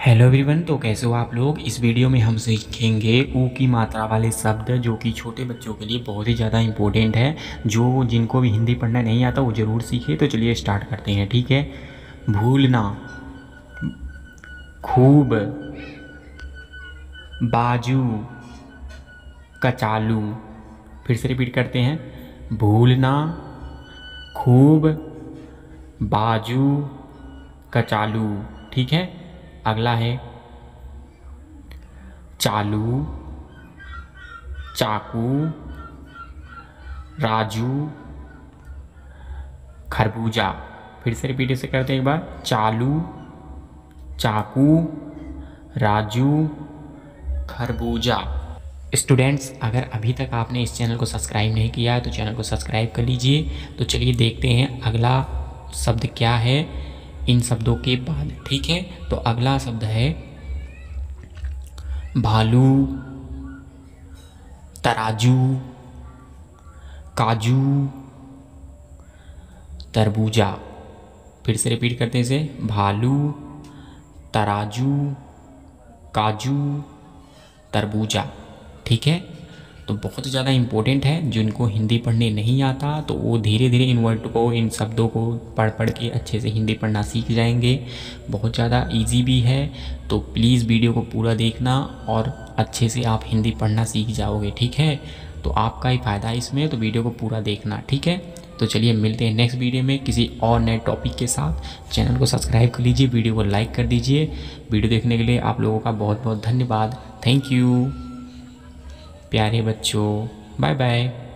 Hello everyone, तो कैसे हो आप लोग। इस वीडियो में हम सीखेंगे ऊ की मात्रा वाले शब्द जो कि छोटे बच्चों के लिए बहुत ही ज़्यादा इम्पोर्टेंट है। जो जिनको भी हिंदी पढ़ना नहीं आता वो ज़रूर सीखे। तो चलिए स्टार्ट करते हैं, ठीक है। भूलना, खूब, बाजू, कचालू। फिर से रिपीट करते हैं। भूलना, खूब, बाजू, कचालू। ठीक है। अगला है चालू, चाकू, राजू, खरबूजा। फिर से रिपीट इसे करते हैं एक बार। चालू, चाकू, राजू, खरबूजा। स्टूडेंट्स, अगर अभी तक आपने इस चैनल को सब्सक्राइब नहीं किया है तो चैनल को सब्सक्राइब कर लीजिए। तो चलिए देखते हैं अगला शब्द क्या है इन शब्दों के बाद। ठीक है, तो अगला शब्द है भालू, तराजू, काजू, तरबूजा। फिर से रिपीट करते हैं इसे। भालू, तराजू, काजू, तरबूजा। ठीक है, तो बहुत ज़्यादा इम्पोर्टेंट है। जिनको हिंदी पढ़ने नहीं आता तो वो धीरे धीरे इन वर्ड को, इन शब्दों को पढ़ पढ़ के अच्छे से हिंदी पढ़ना सीख जाएंगे। बहुत ज़्यादा इजी भी है, तो प्लीज़ वीडियो को पूरा देखना और अच्छे से आप हिंदी पढ़ना सीख जाओगे। ठीक है, तो आपका ही फ़ायदा है इसमें, तो वीडियो को पूरा देखना। ठीक है, तो चलिए मिलते हैं नेक्स्ट वीडियो में किसी और नए टॉपिक के साथ। चैनल को सब्सक्राइब कर लीजिए, वीडियो को लाइक कर दीजिए। वीडियो देखने के लिए आप लोगों का बहुत बहुत धन्यवाद। थैंक यू प्यारे बच्चों, बाय बाय।